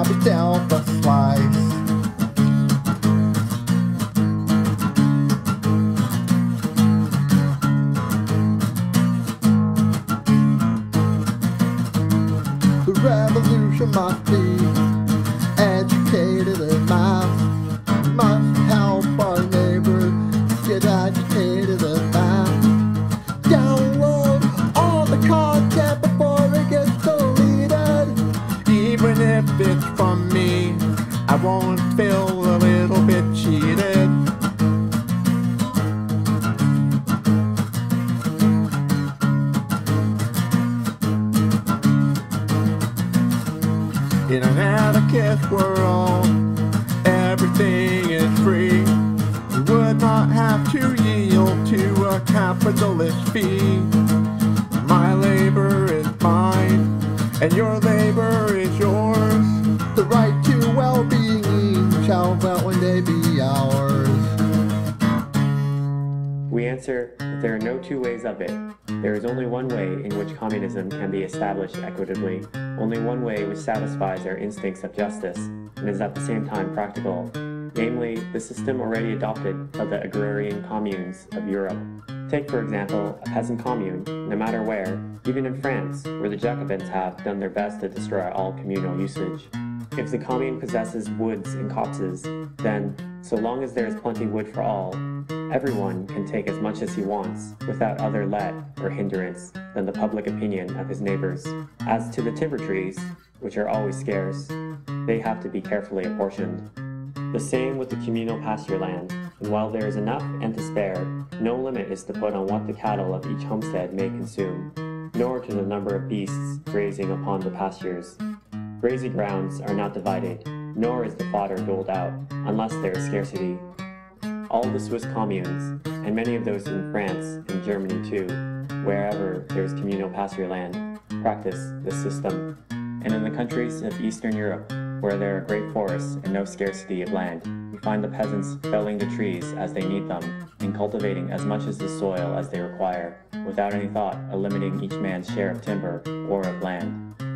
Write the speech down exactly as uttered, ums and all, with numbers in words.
yourself a slice. The revolution must be educated in mass. We must help our neighbors get agitated in mass. Download all the content before it gets deleted. Even if it's from me, I won't feel a little bit cheated. In an anarchist world, everything is free. We would not have to yield to a capitalist fee. My labor is mine, and your labor is yours. The right to well-being shall one day be ours. We answer that there are no two ways of it. There is only one way in which communism can be established equitably, only one way which satisfies our instincts of justice, and is at the same time practical, namely, the system already adopted by the agrarian communes of Europe. Take, for example, a peasant commune, no matter where, even in France, where the Jacobins have done their best to destroy all communal usage. If the commune possesses woods and copses, then, so long as there is plenty wood for all, everyone can take as much as he wants, without other let or hindrance than the public opinion of his neighbors. As to the timber trees, which are always scarce, they have to be carefully apportioned. The same with the communal pasture land, and while there is enough and to spare, no limit is to put on what the cattle of each homestead may consume, nor to the number of beasts grazing upon the pastures. Grazing grounds are not divided, nor is the fodder doled out, unless there is scarcity. All the Swiss communes, and many of those in France and Germany too, wherever there is communal pasture land, practice this system. And in the countries of Eastern Europe, where there are great forests and no scarcity of land, we find the peasants felling the trees as they need them, and cultivating as much of the soil as they require, without any thought of limiting each man's share of timber or of land.